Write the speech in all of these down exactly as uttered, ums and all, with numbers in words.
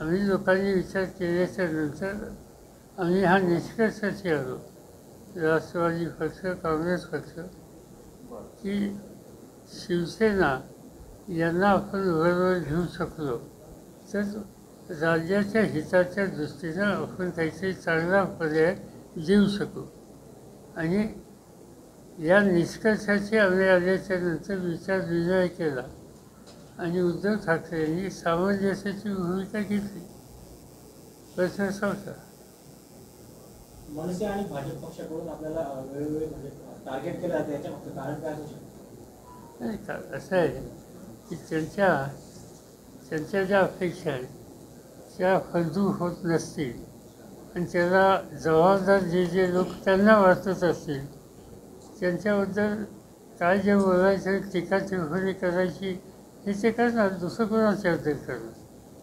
आम्ही लोकांनी विचार केल्याच्या नंतर आम्ही हा निष्कर्षाशी आलो, राष्ट्रवादी पक्ष, काँग्रेस पक्ष, की शिवसेना यांना आपण बरोबर घेऊ शकलो तर राज्याच्या हिताच्या दृष्टीनं आपण काहीतरी चांगला पर्याय देऊ शकू. आणि या निष्कर्षाची आम्ही आल्याच्या नंतर विचारविनिमय केला आणि उद्धव ठाकरेंनी सामंजस्याची भूमिका घेतली. प्रश्न संपला. मनसे आणि भाजप पक्षाकडून आपल्याला वेळोवेळी म्हणजे टार्गेट केलं जातं, याच्या मागचं कारण काय असू शकतं? नाही का, असं आहे की त्यांच्या त्यांच्या ज्या अपेक्षा आहेत त्या फलदूक होत नसतील आणि त्याला जबाबदार जे जे लोक त्यांना वाटत असतील त्यांच्याबद्दल काय जे बोलायचं, टीका टिप्पणी करायची हे ते करणार, दुसरं कोणाच्याबद्दल करणार.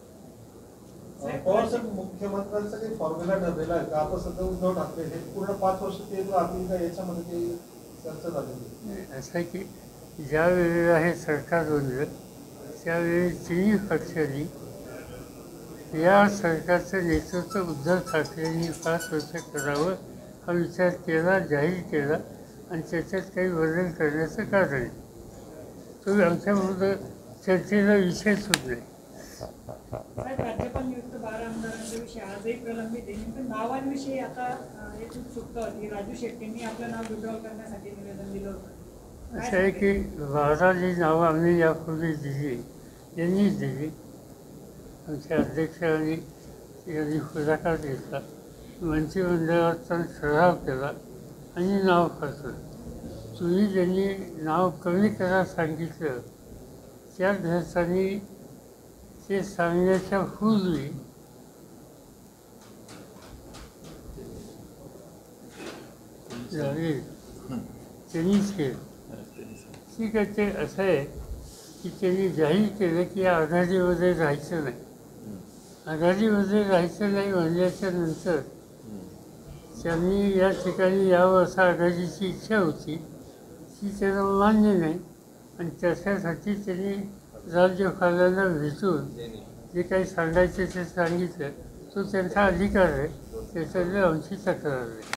पवार साहेब, मुख्यमंत्र्यांचा काही फॉर्म्युला ठरलेला आहे का? आता सध्या उद्धव ठाकरे हे पूर्ण पाच वर्ष ते राहतील का, याच्यामध्ये काही चर्चा झालेली? असं आहे की ज्या वेळेला हे सरकार बनलं त्यावेळी तिन्ही पक्षांनी या सरकारचं नेतृत्व उद्धव ठाकरेंनी पाच वर्ष करावं हा विचार केला, जाहीर केला आणि त्याच्यात काही बदल करण्याचं कारण आहे. तो आमच्याबरोबर चर्चेचा विषयच होत नाही. राज्यपाल नियुक्त बारा आमदारांचा विषय आजही प्रलंबित आहे. नेमकं नावांविषयी आता एक उत्सुकता होती. राजू शेट्टींनी आपलं नाव विड्रॉल करण्यासाठी निवेदन दिलं होतं. असं आहे की बारा जी नावं आम्ही यापूर्वी दिली यांनी दिली, आमच्या अध्यक्षांनी यांनी पुढाकार घेतला, मंत्रिमंडळाचा ठराव केला आणि नाव फसलं. तुम्ही ज्यांनी नाव कमी करा सांगितलं त्या दिवसांनी ते सांगण्याच्या पूर्वी त्यांनीच केलं. ठीक आहे, ते असं आहे की त्यांनी जाहीर केलं की या आघाडीमध्ये राहायचं नाही. आघाडीमध्ये राहायचं नाही म्हणल्याच्या नंतर त्यांनी या ठिकाणी यावं असं आघाडीची इच्छा होती, ती त्यांना मान्य नाही आणि त्याच्यासाठी त्यांनी राज्यपालांना भेटून जे काही सांगायचं ते सांगितलं. तो त्यांचा अधिकार आहे, त्याच्याकडे आमची तक्रार आहे.